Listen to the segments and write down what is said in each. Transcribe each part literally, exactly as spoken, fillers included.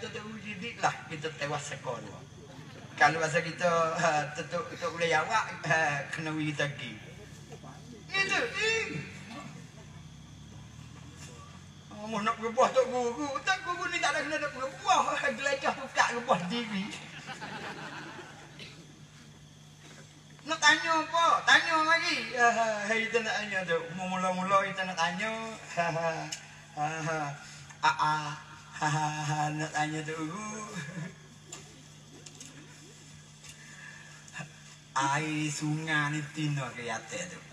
kita tak ujidik lah kita tewas sekolah. Kalau masa kita tutup tak boleh jawab kena we kita pergi. Itu. Mau nak berbuah tak guru, tak guru ni tak ada kena nak berbuah. Gelajah buka berbuah diri. Nak tanya apa? Tanya lagi. Hai kita nak tanya tu. Mula-mula kita nak tanya. Ha ha. Ha ha. Ah ah. Ha ha. Nak tanya tu guru. Air sungai ni tino ke atas tu.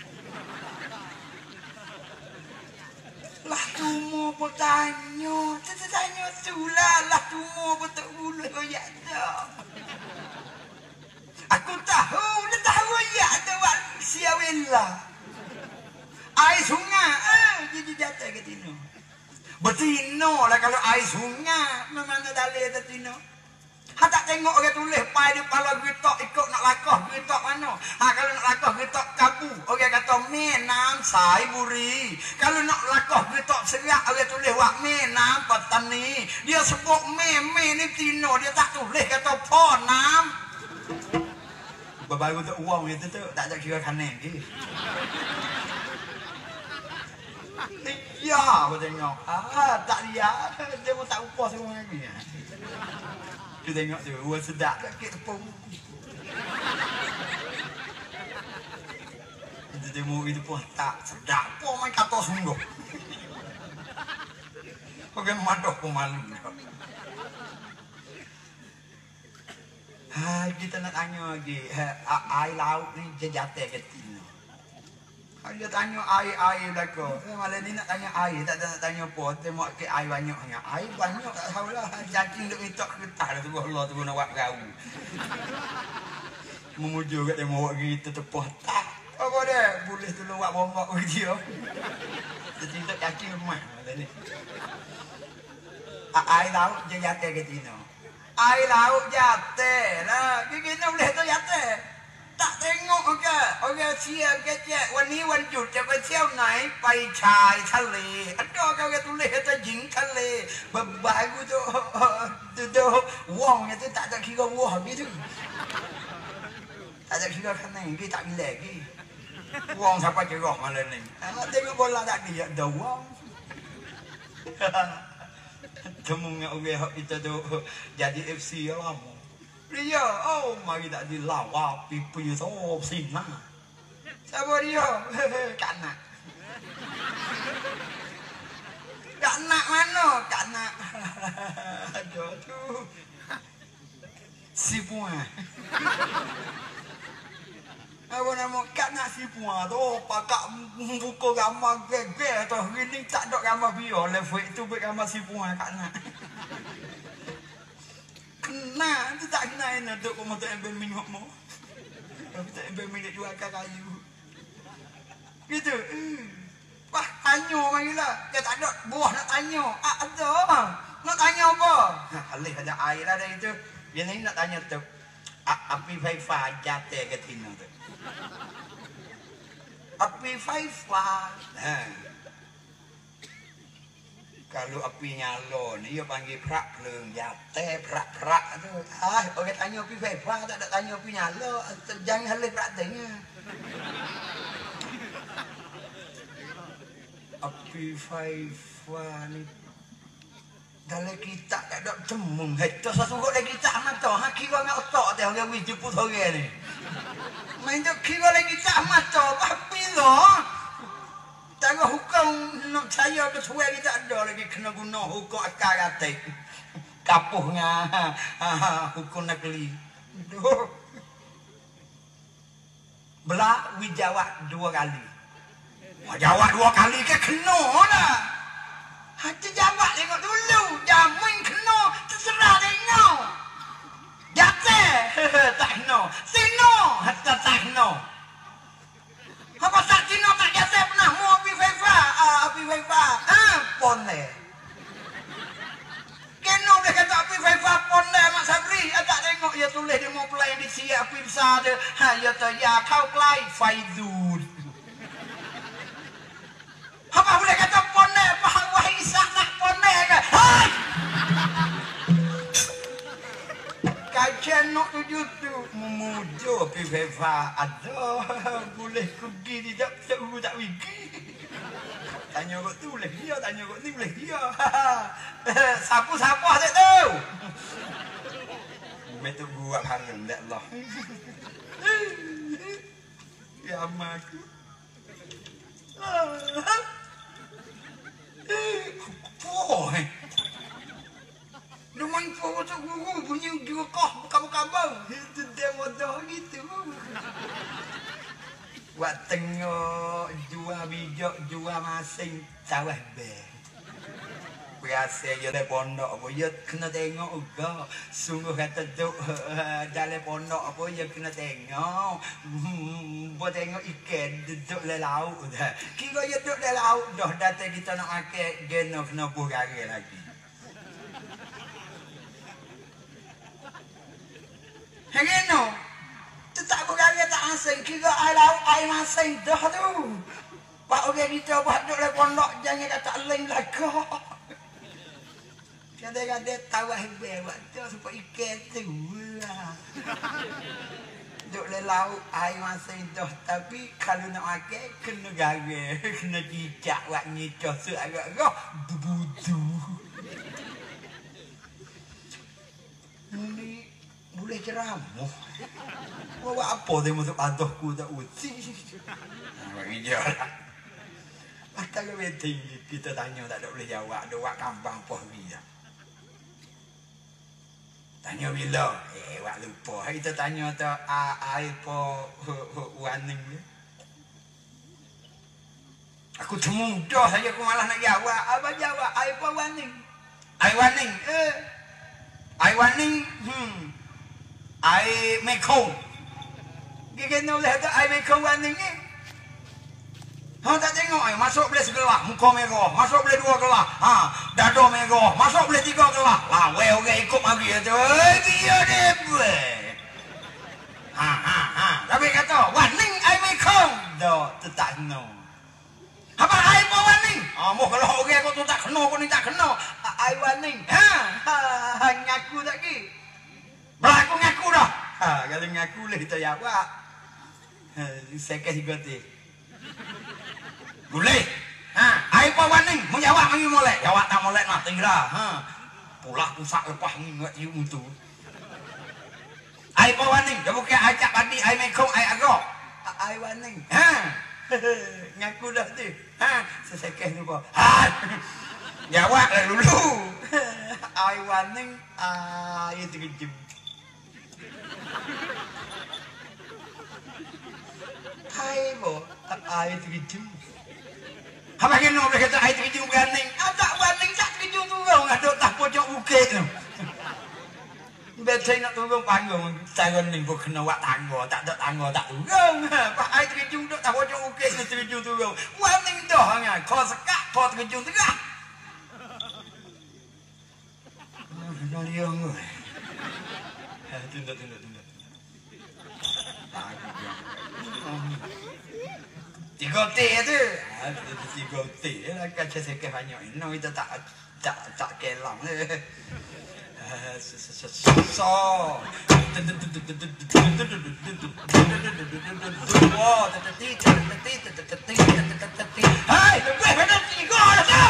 Lah tu mau bertanya. Kita tanya tu lah. Lah tu mau bertanya ke atas. Aku tahu, dia tahu ya ada wak siawela. Air sungai, eh, jadi jatuh ke tino. Betino lah kalau air sungai, mana dalih ke tino. Ha tak tengok orang tulis pai di kepala getok ikut nak lakah getok mana. Ha kalau nak lakah getok kapu, orang kata menam sai buri. Kalau nak lakah getok serak orang tulis wak menam petani. Dia sebut meme ni tino, dia tak tulis kata ponam. Baru untuk uang itu tu tak ada kira kanan ke. Ya, aku tengok. Ah, tak lihat. Dia pun tak upah semua lagi. Dia tengok tu, uang sedap sakit tepung. Dia tengok itu pun tak sedap. Pun main kata sungguh. Orang madah pun malu. Ha, kita nak tanya lagi, ha, air laut ni jatuh ke tino. Ha, dia tanya air-air belakang. Eh, malam ni nak tanya air, tak nak tanya apa. Tengok ke air banyak hanya. Air banyak tak tahulah. Cacing duk minta kertas tu Allah tu nak buat kau. Memuju kat tengok kita tepuh tak. Apa dia? Boleh tolong buat bombak bagi dia. Cacing tak cacing lemah malam ni. Air laut je jatuh ke tino. Air laut jatuh lah. Kita boleh tu jatuh. Tak tengok ke. Orang siap kecek. Wan ni wan jut. Siapa siap naik. Pai chai tali. Ada kau tulis kata jing tali. Baru tu. Tu tu. Wang tu tak ada kira wah gitu. Tak ada kira kena. Kita tak bila lagi. Wang siapa cerah malam ni. Tengok bola tak dia. Ada wang. Temunya orang kita tu jadi F C lama. Dia, oh mari tak dilawa pipi tu sina. Siapa dia? Kanak. Kanak mana? Kanak. Aduh tu. Si puan. Apa nama kanak si puan tu? Pakak buku gambar gege tu. Ini tak ada gambar biar. Lepas itu buat gambar si puan kanak. Kena, tu tak kena enak tu. Kau mahu tak ambil minyak mu. Tapi tak ambil minyak jual kayu. Gitu. Wah, tanya marilah. Dia tak ada buah nak tanya. Ah, ada. Nak tanya apa? Alih ada air ada itu. Dia ni nak tanya tu. Api faifa jatuh ke tino tu. Api faifa. Kalau api nyala ni, dia panggil perak peleng. Jatuh perak-perak tu. Ah, orang tanya api faifa, tak ada tanya api nyala. Jangan halih perak tanya. Api faifa ni. Dalam kita tak ada temung. Itu sesuatu dalam kita mata. Ha, kira dengan otak dia. Orang wis jemput orang ni. Main tu kira dalam kita mata. Tapi lah. Tengok hukum nak saya ketua kita ada lagi. Kena guna hukum akal atik. Kapuhnya. Hukum negeri. Belah, we jawab dua kali. Jawab dua kali ke kena lah. Hati jawab tengok dulu. Jamin kena. Terserah tengok. Jatuh. Tak kena. Sino. Hatta tak kena. Apa tak sino tak jatuh pernah. Mu api faifa. Ah, api faifa. Ah, pon le. Kena boleh kata api faifa pon le. Mak Sabri. Tak tengok. Ya tulis dia mau pelai di siap api besar dia. Ha, ya tu ya kau pelai. Faidud. Apa boleh kata pon le. Faham wahai isah nak pon le ke? Hai! muda pi Fefa ada boleh pergi tidak tak guru tak wigi. Tanya kok tu boleh dia, tanya kok ni boleh dia. Sapu-sapu tak tahu. Betul buat hangin dak Allah. Ya amaku. Oh. Lumayan po tu guru bunyi juga kah kamu-kamu. Itu dia motor gitu. Buat tengok jual bijak jual masing sawah be. Biasa je dalam pondok apa ya kena tengok juga. Sungguh kata duk dalam pondok apa ya kena tengok. Hmm, buat tengok ikan duduk dalam laut dah. Kira ya duduk dalam laut dah datang kita nak makan geno kena purare lagi. Geno. Tak purare tak asing kira air laut air masing dah tu. Pak orang kita buat duduk dalam pondok jangan kata lain lagi. Kadang-kadang tawah hebat waktu supaya ikan tu lah. Duduk dalam laut air masih dah. Tapi kalau nak makan kena gagal. Kena cicak buat nyicah seagak-agak. Bubudu. Ini boleh ceramah. Bawa apa dia masuk adohku tak uti. Bagi dia lah. Atau wedding kita tanya tak ada boleh jawab. Ada wak kampang poh dia. Tanya bila? Eh, wak lupa. Kita tanya tu air po warning dia. Aku semudah saja aku malah nak jawab. Apa jawab? Air po warning. Air warning. Eh. Air warning. Hmm. Air Mekong. Dia kena boleh ada air Mekong warning ni. Ha, tak tengok eh, masuk boleh segelah, muka merah, masuk boleh dua gelah, ha, dada merah, masuk boleh tiga gelah. Lah, weh orang ikut mari tu. Eh, dia dia boleh. Ha, ha, ha. Tapi kata, warning air Mekong. Dah, tu tak kena. Apa air apa warning? Ah, mau kalau orang kau tu tak kena, kau ni tak kena. Air warning. Ha, ha, ngaku tak ki? Berlaku ngaku dah. Ha, kalau ngaku boleh kita jawab. Ha, saya kasih goti. Boleh. Ha, air apa warning? Mau jawab mari molek. Jawab tak molek mah tinggal. Ha. Pulah pusak lepas ngingat you tu. Air apa warning? Dah bukan ajak padi air Mekong air agak. Air warning. Ha. Ngaku dah tu. Ha, sesekeh tu apa? Ha. Jawab lah dulu. Air warning air terkejut. Air apa? Air terkejut. Apa kena boleh kata air terkejut warning? Ah, tak warning tak terkejut turun. Ada tak pojok bukit tu. Betul nak turun panggung. Taran ni pun kena buat tangga. Tak ada tangga tak turun. Pak air terkejut duduk tak pojok bukit ni terkejut turun. Warning dah. Kau sekak, kau terkejut tegak. Kena liang tu. Tunda, tunda, tunda. Tiga T tu. Tiga T lah kaca sekeh banyak. No itu tak tak tak kelang. So. Hai, lebih benar tiga dah tau.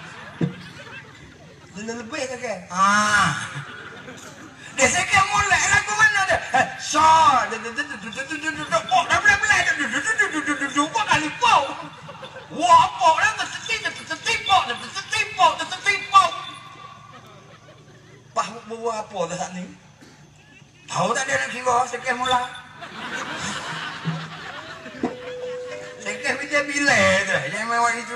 Lebih tak ke? Ah. Dia sekeh molek lagu mana dia? So. Oh, dah boleh-boleh. Dua kali pau. Wah, pau dah tertipau, tertipau, tertipau, tertipau. Bah, buat apa dah saat ni? Tahu tak dia nak kira sekeh mula? Sekeh bila-bila tu. Jangan mewah itu.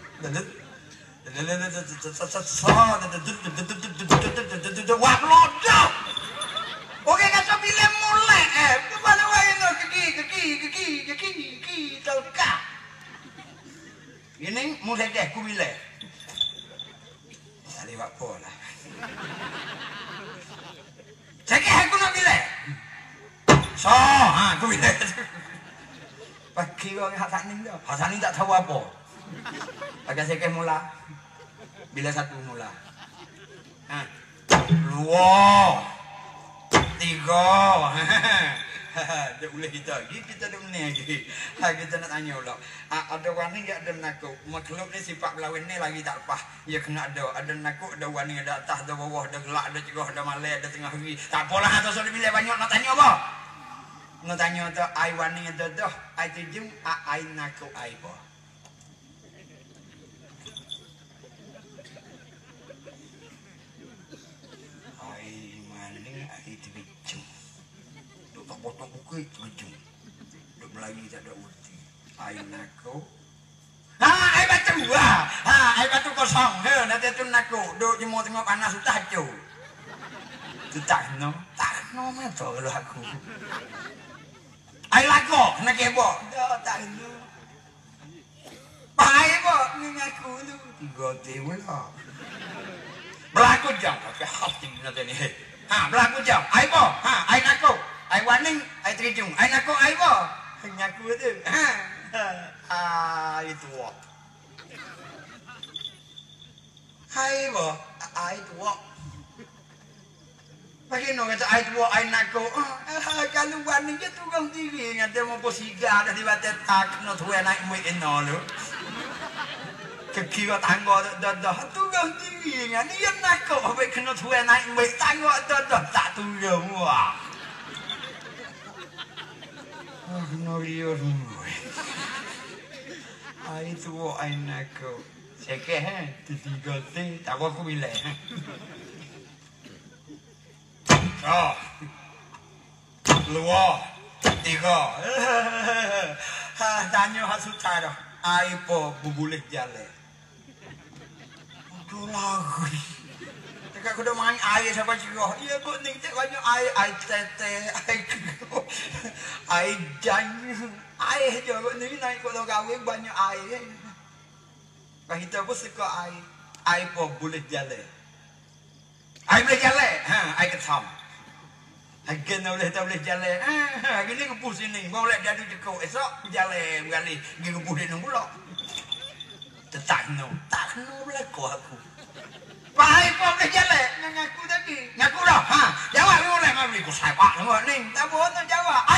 Wah, melodak. Okey kata bila mulai eh. Mana orang nak keki, keki, keki, keki, keki, telka. Ini mulai deh ku bila. Tak lewat apa lah. Sekeh aku nak bila. So, ha, aku bila. Pagi orang hak saning dah. Hak saning tak tahu apa. Pakai sekeh mula. Bila satu mula. Ha. Dua. Tiga. Dia boleh kita lagi, kita ada menang lagi. Ha, kita nak tanya pula. Ha, ada wani enggak ada nakuk? Makhluk ni sifat berlawan ni lagi tak lepas. Ya kena ada. Ada nakuk, ada wani, ada atas, ada bawah, ada gelak, ada cerah, ada malai, ada tengah hari. Tak apalah atas sudah bila banyak nak tanya apa? Nak tanya tu ai wani ada dah, ai tujung, ai nakuk ai apa? Potong buku itu ujung. Duk Melayu tak ada urti. Air nako. Ha, air batu. Ha, ha, air batu kosong. He, nanti tu nako. Duk jemur tengok panas sudah hancur. Tu tak no. Tak no mata kalau aku. Air lago, nak kebo. Dah tak no. Pai apa ni aku tu. Tiga tahun lah. Berlaku jam pakai hati nanti ni. Ha, berlaku jam. Air apa? Ha, air nako. Ai warning, ai terjung, ai nak ai apa? Ngaku tu. Ha. Ah, itu. Hai apa? Ai tua. Bagi no kata ai tua, ai nak kalau warning dia tukang diri ngata mau posiga ada di batet tak no tu naik mui eno lu. Kekira tanggo dah dah tukang diri ngani dia nak apa kena tu naik mui tanggo dah dah tak tukang wah. Oh, no liur semua. Ai tua ai nako. Seke he, tiga ti, tak aku bilang. Oh. Luar. Tiga. Ha, tanya hasut cara. Ai po bubulih jale. Aduh lagu. Dekat aku dah main air siapa juga. Ya kau ni tak banyak air, air tete, air air janju, air je kau ni naik kau dah kahwin banyak air. Kau kita pun suka air, air pun boleh jalan. Air boleh jalan, ha, air ketam. Agen boleh tak boleh jalan. Ha, gini kepus sini, mau lihat jadu jekau esok jalan kali, gini kepus di nung pula. Tak no, tak no boleh kau aku. Pai pun boleh jalan, ngaku tadi. Ngaku dah. Ha, jawab ni boleh mari ku saya pak tengok ni. Tak boleh tak jawab.